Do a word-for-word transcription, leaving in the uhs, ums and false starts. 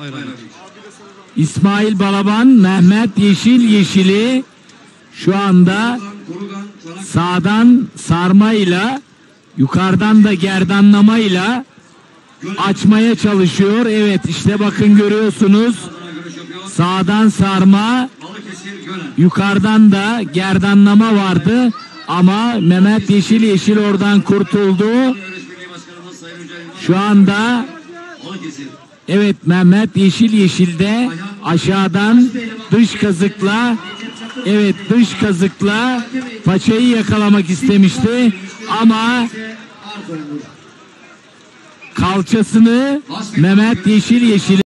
İsmail Balaban, Mehmet Yeşil Yeşil'i şu anda sağdan sarmayla, yukarıdan da gerdanlamayla açmaya çalışıyor. Evet, işte bakın görüyorsunuz. Sağdan sarma, yukarıdan da gerdanlama vardı. Ama Mehmet Yeşil Yeşil oradan kurtuldu. Şu anda evet, Mehmet Yeşil Yeşil'de aşağıdan dış kazıkla, evet dış kazıkla paçayı yakalamak istemişti ama kalçasını Mehmet Yeşil Yeşil